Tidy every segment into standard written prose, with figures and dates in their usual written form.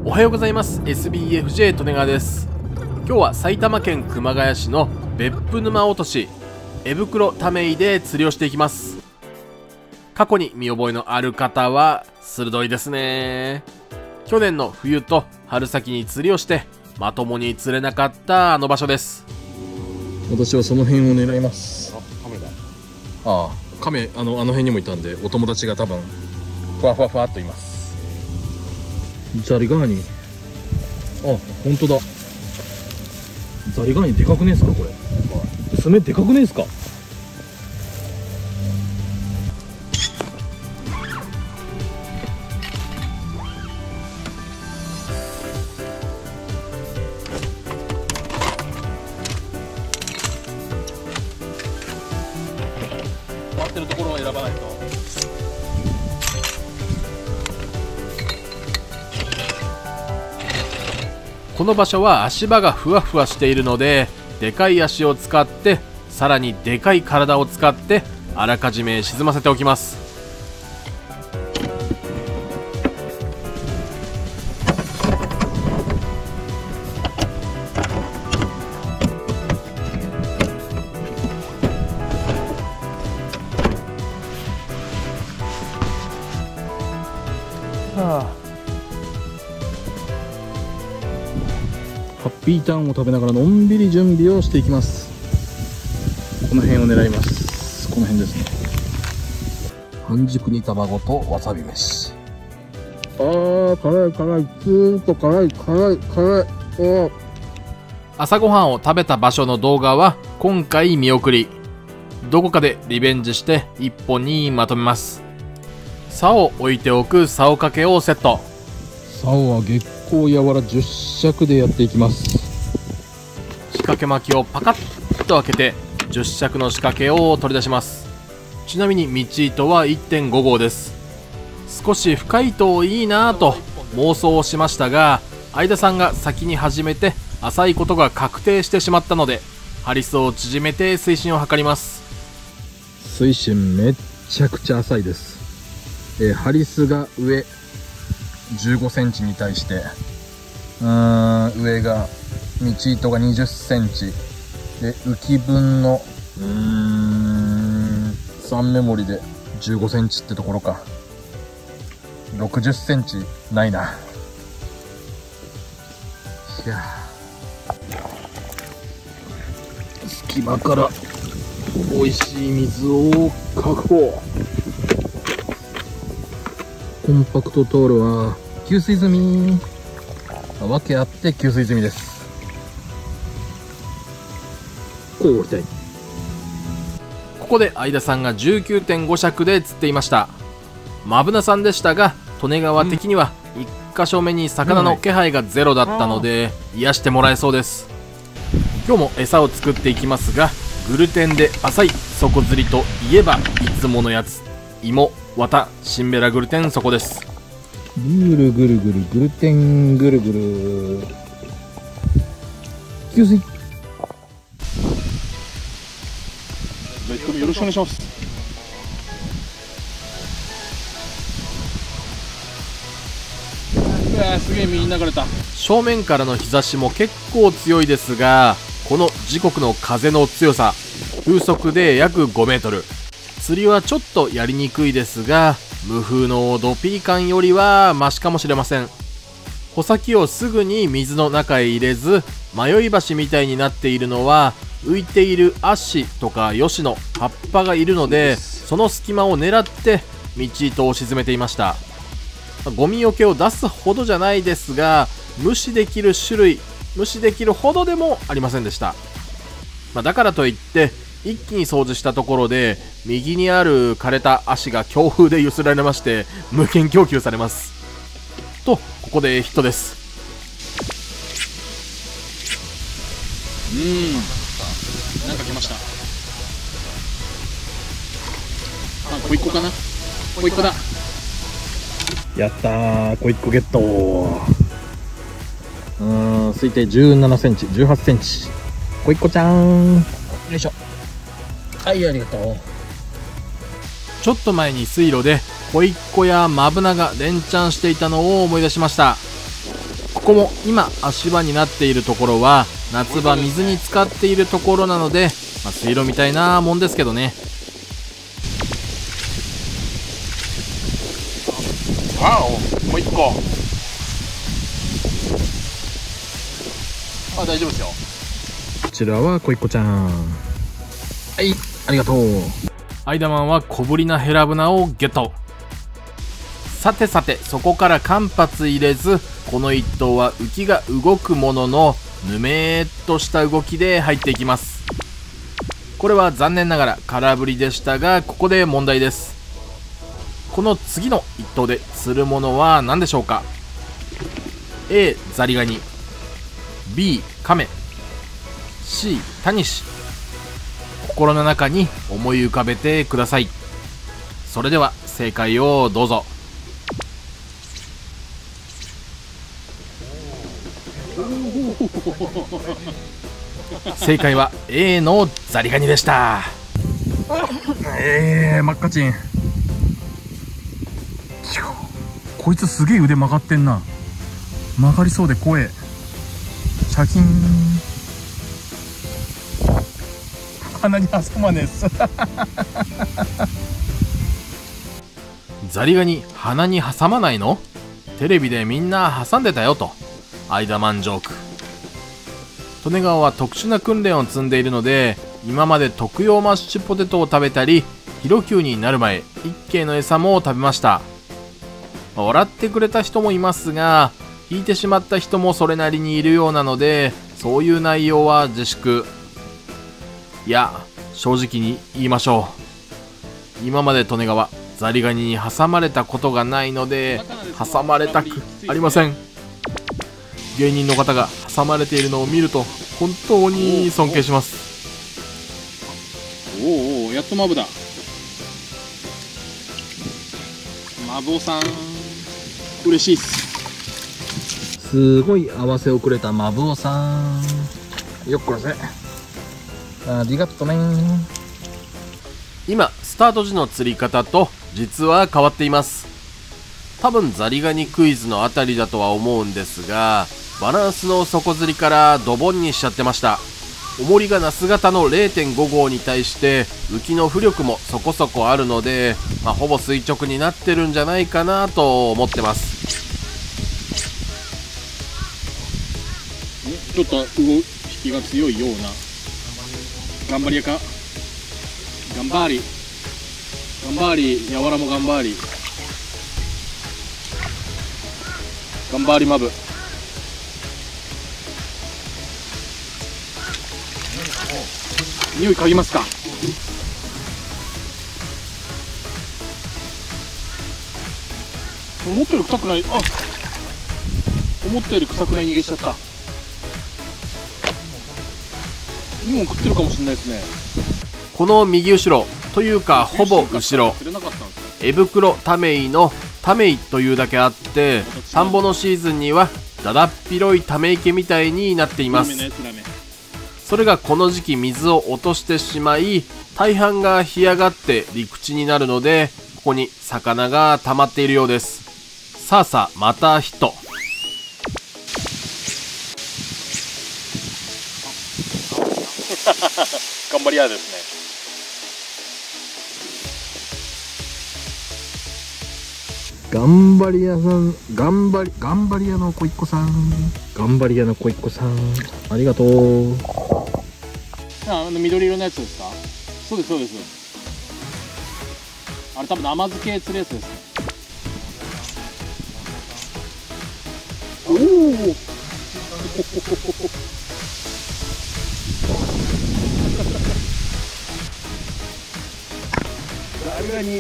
おはようございます。 SBFJ 利根川です。今日は埼玉県熊谷市の別府沼落とし江袋ため井で釣りをしていきます。過去に見覚えのある方は鋭いですね。去年の冬と春先に釣りをしてまともに釣れなかったあの場所です。 私はその辺を狙います。 カメだ。 ああ、カメ、あの辺にもいたんで、お友達が多分ふわふわふわっといます。ザリガニ、あ、本当だ。ザリガニでかくねえっすかこれ。爪でかくねえっすか。 回ってるところを選ばないと。この場所は足場がふわふわしているので、でかい足を使ってさらにでかい体を使ってあらかじめ沈ませておきます。 ハッピーターンを食べながらのんびり準備をしていきます。この辺を狙います。この辺ですね。半熟煮卵とわさび飯。あー、辛い辛い、ずーっと辛い辛い辛い。 朝ごはんを食べた場所の動画は今回見送り、どこかでリベンジして一本にまとめます。竿を置いておく竿掛けをセット。 竿は月光やわら10尺でやっていきます。 仕掛け巻きをパカッと開けて10尺の仕掛けを取り出します。ちなみに道糸は 1.5 号です。少し深いといいなぁと妄想をしましたが、相田さんが先に始めて浅いことが確定してしまったので、ハリスを縮めて水深を測ります。 水深めっちゃくちゃ浅いです。ハリスが上15センチに対して上が道糸が20センチで、浮き分の3メモリで15センチってところか。60センチないな。いやー、隙間から美味しい水を確保。コンパクトトールは給水済み。わけあって給水済みです。こう置きたい。 ここで相田さんが 19.5 尺で釣っていました。マブナさんでしたが、利根川的には1箇所目に魚の気配がゼロだったので癒してもらえそうです。今日も餌を作っていきますが、グルテンで浅い底釣りといえばいつものやつ、芋、綿、シンベラグルテン、そこです。 ぐるぐるぐるグルテンぐるぐる給水。よろしくお願いします。 うわー、すげえ右に流れた。正面からの日差しも結構強いですが、この時刻の風の強さ、風速で約5メートル。釣りはちょっとやりにくいですが、無風のドピー感よりはマシかもしれません。穂先をすぐに水の中へ入れず、迷い橋みたいになっているのは浮いているアッシとかヨシの葉っぱがいるので、その隙間を狙って道糸を沈めていました。ゴミよけを出すほどじゃないですが、無視できる種類、無視できるほどでもありませんでした。だからといって一気に掃除したところで、右にある枯れた足が強風で揺すられまして無限供給されますと、ここでヒットです。なんか来ました。あ、小一個かな。小一個だ。 やったー、小1個ゲット。推定17センチ、18センチ。小1個ちゃん。よいしょ。はい、ありがとう。 ちょっと前に水路で小一個やマブナが連チャンしていたのを思い出しました。 こも今足場になっているところは夏場水に浸かっているところなので、水路みたいなもんですけどね。 もう一個。大丈夫ですよ。こちらはこいこちゃん。はい、ありがとう。 アイダマンは小ぶりなヘラブナをゲット。さてさて、そこから間髪入れず、この一頭は浮きが動くもののぬめーっとした動きで入っていきます。これは残念ながら空振りでしたが、ここで問題です。この次の一頭で釣るものは何でしょうか。 A ザリガニ、 B カメ、 C タニシ。心の中に思い浮かべてください。それでは正解をどうぞ。正解は A のザリガニでした。 真っ赤ちん。こいつすげえ腕曲がってんな。曲がりそうで怖え。シャキーン。鼻に挟まねえっす。 ザリガニ鼻に挟まないの？テレビでみんな挟んでたよとアイダマンジョーク。利根川は特殊な訓練を積んでいるので、今まで特用マッシュポテトを食べたり、ヒロキューになる前一系の餌も食べました。笑ってくれた人もいますが、引いてしまった人もそれなりにいるようなので、そういう内容は自粛。いや、正直に言いましょう。今まで利根川ザリガニに挟まれたことがないので、挟まれたくありません。芸人の方が挟まれているのを見ると本当に尊敬します。 おお、やっとマブだ。マブオさん嬉しいっす。すごい合わせをくれたマブオさん、よっこらせ。ありがとね。 今スタート時の釣り方と実は変わっています。多分ザリガニクイズのあたりだとは思うんですが、バランスの底釣りからドボンにしちゃってました。重りがナス型の 0.5 号に対して浮きの浮力もそこそこあるので、ほぼ垂直になってるんじゃないかなと思ってます。 ちょっと引きが強いような。頑張りやか。頑張り頑張り、やわらも頑張り頑張りマブ。匂い嗅ぎますか。思ったより臭くない。思ったより臭くない逃げしちゃった。2本食ってるかもしれないですね。 この右後ろというかほぼ後ろ、エブクロタメイのタメイというだけあって、田んぼのシーズンにはだだっ広いため池みたいになっています。それがこの時期水を落としてしまい、大半が干上がって陸地になるので、ここに魚が溜まっているようです。さあさあ、またヒット。 頑張り屋ですね。頑張り屋さん、頑張り屋の子一個さん、頑張り屋の子一個さん、ありがとう。緑色のやつですか。そうですそうです。あれ多分生漬け釣るやつですね。おおザリガニ、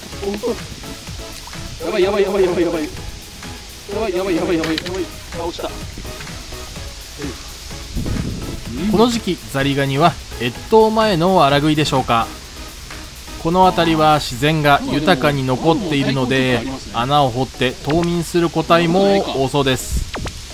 やばいやばいやばいやばいやばいやばいやばいやばいやばい、倒した。 この時期ザリガニは越冬前の荒食いでしょうか。この辺りは自然が豊かに残っているので、穴を掘って冬眠する個体も多そうです。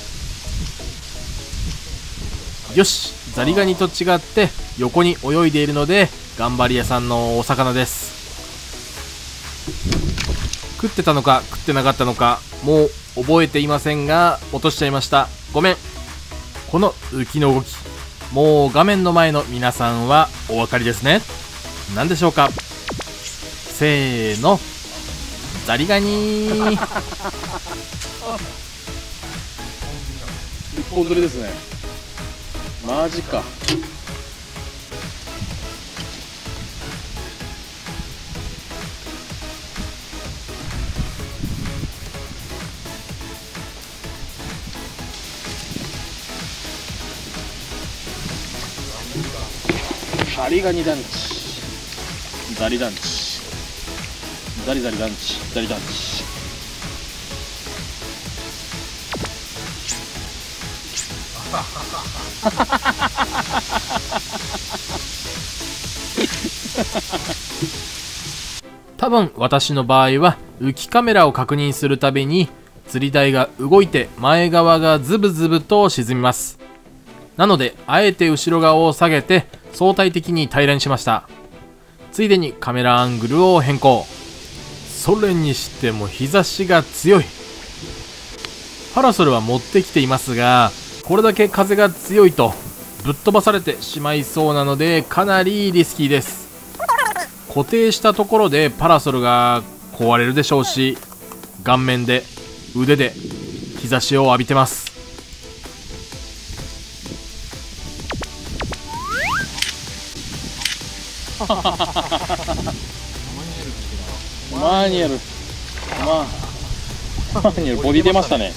よし、ザリガニと違って横に泳いでいるので頑張り屋さんのお魚です。食ってたのか食ってなかったのかもう覚えていませんが落としちゃいました。ごめん。この浮きの動き、もう画面の前の皆さんはお分かりですね。何でしょうか。せーの、ザリガニー。 一本釣りですね。マジか。ザリガニ団地、ザリ団地、ザリザリ団地、ザリ団地。 多分私の場合は浮きカメラを確認するたびに釣り台が動いて前側がズブズブと沈みます。なのであえて後ろ側を下げて相対的に平らにしました。ついでにカメラアングルを変更。それにしても日差しが強い。パラソルは持ってきていますが、これだけ風が強いとぶっ飛ばされてしまいそうなのでかなりリスキーです。固定したところでパラソルが壊れるでしょうし、顔面で腕で日差しを浴びてます。 マニュアル、マニュアルボディ出ましたね。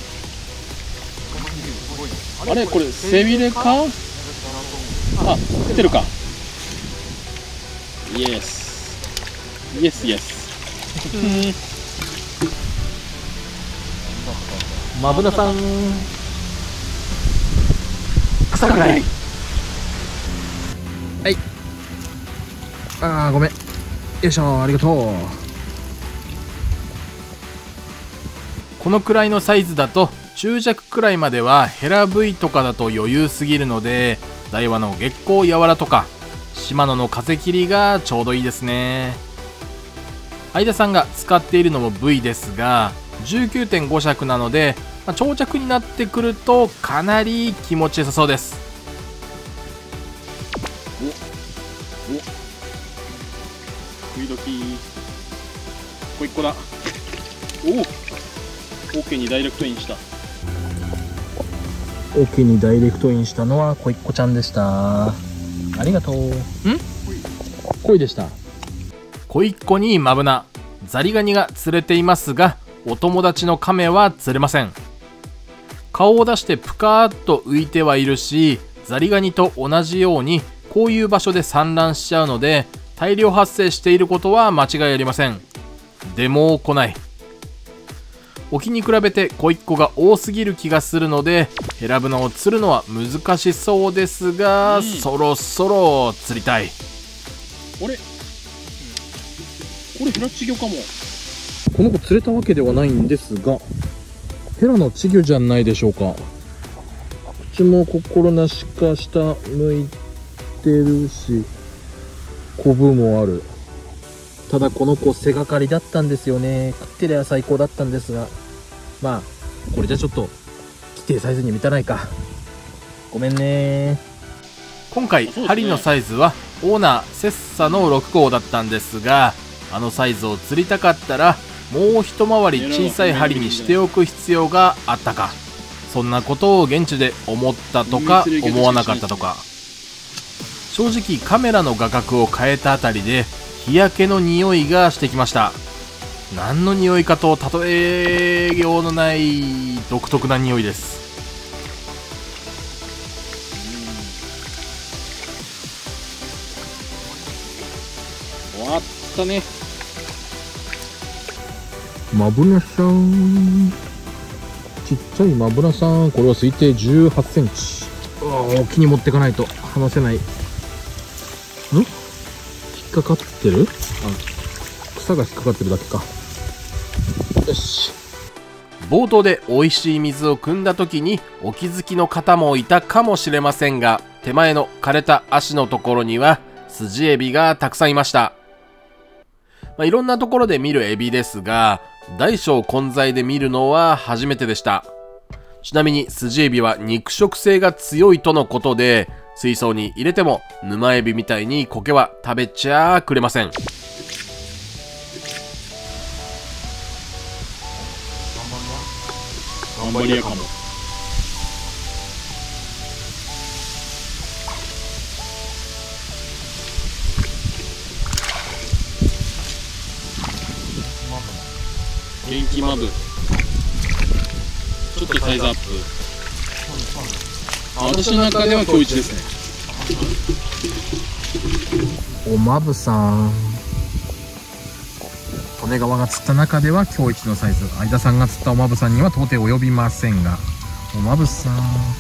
あれこれ背びれか？あ、出てるか。イエスイエスイエス。 マブナさん、 臭くない。 はい。あーごめん。よいしょ、ありがとう。このくらいのサイズだと中弱くらいまではヘラ V とかだと余裕すぎるので、ダイワの月光やわらとかシマノの風切りがちょうどいいですね。相田さんが使っているのも V ですが 19.5 尺なので、長尺になってくるとかなり気持ちよさそうです。 食い時。こいっこだ。おお、OK にダイレクトインした。 OK にダイレクトインしたのはこいっこちゃんでした。ありがとう。 恋でした。 こいっこにマブナ、ザリガニが釣れていますが、お友達のカメは釣れません。顔を出してプカーッと浮いてはいるし、ザリガニと同じようにこういう場所で産卵しちゃうので大量発生していることは間違いありません。でも来ない。沖に比べてこいっこが多すぎる気がするので、ヘラブナを釣るのは難しそうですが、そろそろ釣りたい。 あれ、これヘラ稚魚かも。 この子釣れたわけではないんですが、ヘラの稚魚じゃないでしょうか。口も心なしか下向いてるし、コブもある。ただこの子背がかりだったんですよね。食ってりゃ最高だったんですが、まあこれじゃちょっと規定サイズに満たないか。ごめんね。今回、針のサイズはオーナーセッサの6号だったんですが、あのサイズを釣りたかったらもう一回り小さい針にしておく必要があったか、そんなことを現地で思ったとか思わなかったとか。正直カメラの画角を変えたあたりで日焼けの匂いがしてきました。何の匂いかと例えようのない独特な匂いです。 終わったね。 マブナさん、ちっちゃいマブナさん、これは推定18センチ。沖に持ってかないと離せない。引っかかってる？草が引っかかってるだけか。よし。冒頭で美味しい水を汲んだ時にお気づきの方もいたかもしれませんが、手前の枯れた足のところにはスジエビがたくさんいました。いろんなところで見るエビですが、 大小混在で見るのは初めてでした。ちなみにスジエビは肉食性が強いとのことで、水槽に入れても沼エビみたいに苔は食べちゃくれません。 頑張りやかも。元気マブ、ちょっとサイズアップ。私の中では今日一ですね。おまぶさん、利根川が釣った中では今日一のサイズ。相田さんが釣ったおまぶさんには到底及びませんが、おまぶさん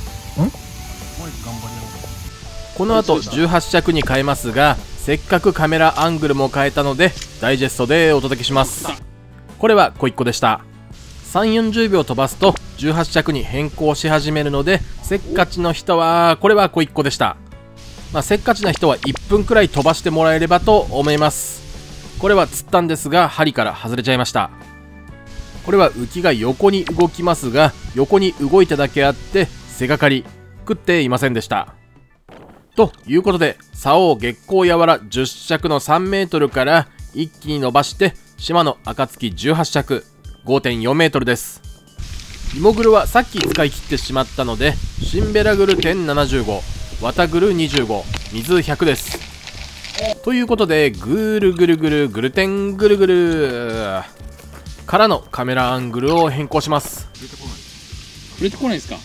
この後18尺に変えますが、せっかくカメラアングルも変えたのでダイジェストでお届けします。これは小1個でした。3、40秒飛ばすと18尺に変更し始めるので、せっかちの人はこれは小1個でした。せっかちな人は1分くらい飛ばしてもらえればと思います。これは釣ったんですが針から外れちゃいました。これは浮きが横に動きますが、横に動いただけあって背がかり食っていませんでした。ということで、竿を月光やわら10尺の3メートルから一気に伸ばして、島の暁18尺 5.4 メートルです。イモグルはさっき使い切ってしまったので、シンベラグル点75、ワタグル25、水100です。ということで、ぐるぐるぐるぐる点ぐるぐるからのカメラアングルを変更します。 触れてこないですか。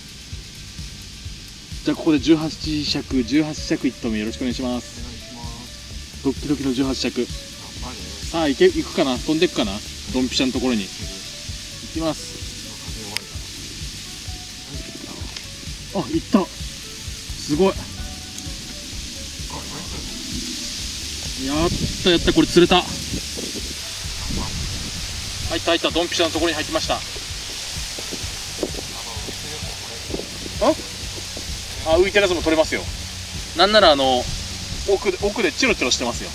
じゃあここで18尺1投目よろしくお願いします。ドッキドキの18尺。さあ行くかな、飛んでいくかな、ドンピシャのところに行きます。あ、行った、すごい。やった、これ釣れた。入った、ドンピシャのところに入ってました。浮いてるやつも取れますよ。なんなら奥でチロチロしてますよ。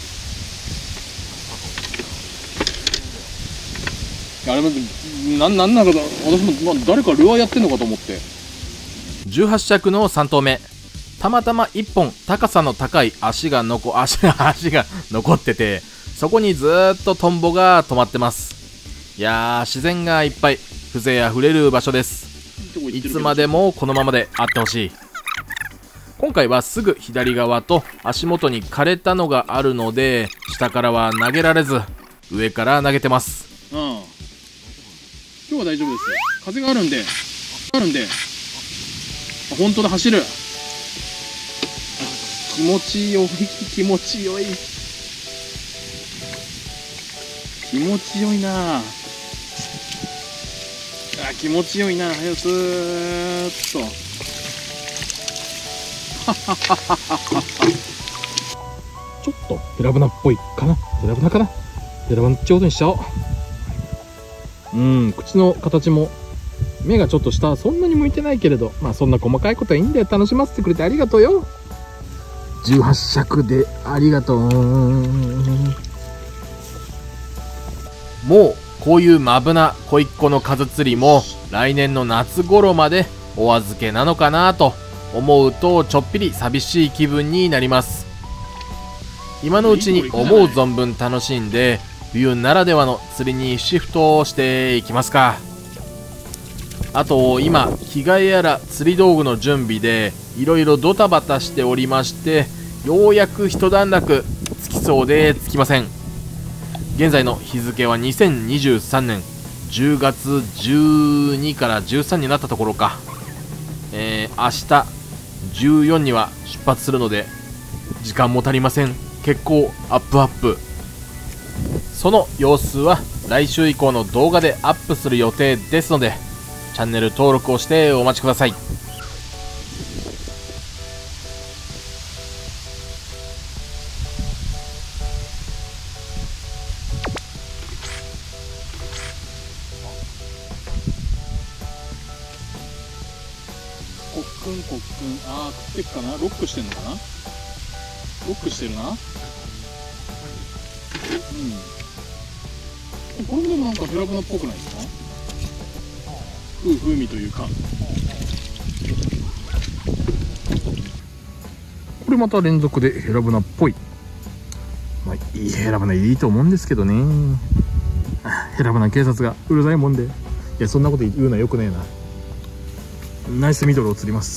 あれもなんか私も誰かルアーやってんのかと思って。 18尺の3投目、たまたま1本高さの高い足が残ってて、そこにずーっとトンボが止まってます。いやー、自然がいっぱい、風情あふれる場所です。いつまでもこのままであってほしい。今回はすぐ左側と足元に枯れたのがあるので、下からは投げられず上から投げてます。 今日は大丈夫です。風があるんで本当だ、走る。気持ちよいな。気持ちよいな。よスーッとちょっとヘラブナっぽいかな。ヘラブナってことにしちゃおう。口の形も目がちょっと下、そんなに向いてないけれど、そんな細かいことはいいんだよ。楽しませてくれてありがとうよ。18尺でありがとう。 もうこういうマブな小1個の数釣りも来年の夏頃までお預けなのかなと思うと、ちょっぴり寂しい気分になります。今のうちに思う存分楽しんで、冬ならではの釣りにシフトしていきますか。あと今着替えやら釣り道具の準備でいろいろドタバタしておりまして、ようやく一段落つきそうでつきません。現在の日付は2023年10月12から13になったところか。明日14には出発するので時間も足りません。結構アップ。その様子は来週以降の動画でアップする予定ですので、チャンネル登録をしてお待ちください。 コックン食っていくかな。ロックしてんのかな。ロックしてるな。 これもでもなんかヘラブナっぽくないですか？風味というか。これまた連続でヘラブナっぽい。まあ、いいヘラブナいいと思うんですけどね。ヘラブナ警察がうるさいもんで。いや、そんなこと言うのはよくねえな。ナイスミドルを釣ります。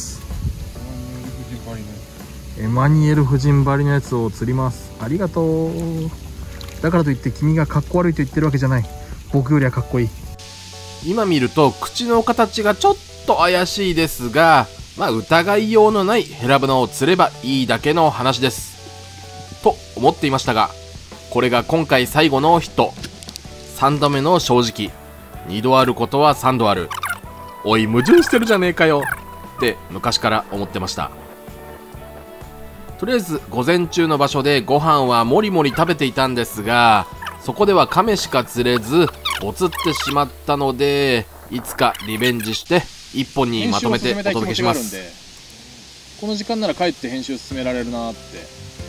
エマニエル夫人ばりのやつを釣ります。ありがとう。だからといって君がかっこ悪いと言ってるわけじゃない。僕よりはかっこいい。 今見ると口の形がちょっと怪しいですが、まあ疑いようのないヘラブナを釣ればいいだけの話ですと思っていましたが、これが今回最後のヒット。3度目の正直。2度あることは3度ある。おい矛盾してるじゃねえかよって昔から思ってました。とりあえず午前中の場所でご飯はもりもり食べていたんですが、そこではカメしか釣れずボツってしまったので、いつかリベンジして1本にまとめてお届けします。 この時間なら帰って編集進められるなーって。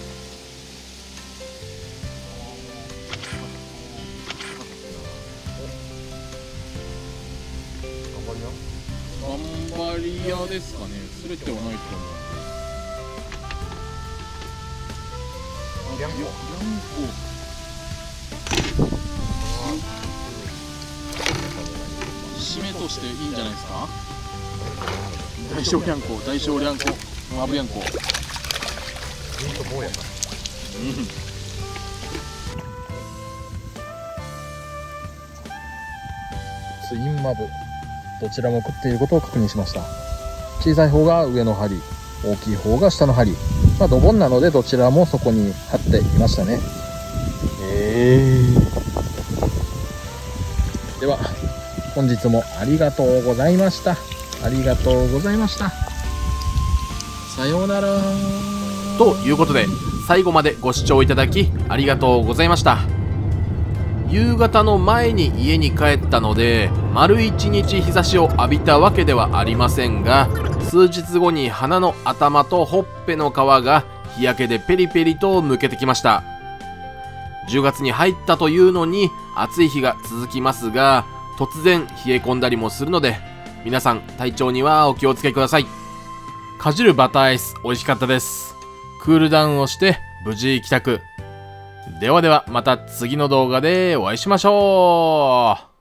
頑張り屋ですかね。すれてはないと思う。ヤンコ。締めとしていいんじゃないですか。大小リャンコ、大小リャンコ、マブヤンコ。ツインマブ、どちらも食っていることを確認しました。小さい方が上の針、大きい方が下の針。まあドボンなのでどちらもそこに貼っていましたね。では本日もありがとうございました。ありがとうございました。さようなら。 ということで最後までご視聴いただきありがとうございました。夕方の前に家に帰ったので丸1日日差しを浴びたわけではありませんが、数日後に鼻の頭とほっぺの皮が日焼けでペリペリとむけてきました。10月に入ったというのに暑い日が続きますが、突然冷え込んだりもするので皆さん体調にはお気をつけください。かじるバターアイス美味しかったです。クールダウンをして無事帰宅。ではではまた次の動画でお会いしましょう。